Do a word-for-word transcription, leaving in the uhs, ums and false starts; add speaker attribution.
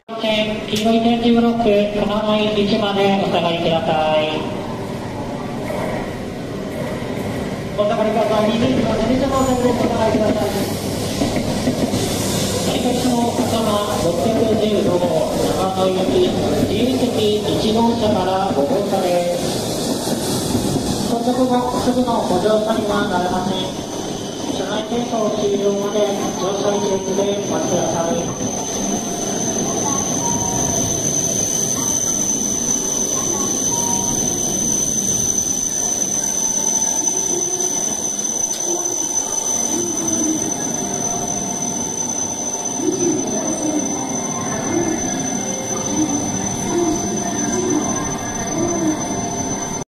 Speaker 1: 線、黄色い点字ブロック、熊谷いちまでお下がりください。お下がりください。にじゅういちばん、電車到着です。お下がりください。乗り換えの頭ろっぴゃくじゅうごごう、長野行き、自由席いち号車からご号車です。到着後、すぐのご乗車にはなれません。車内清掃終了まで乗車一列でお待ちください。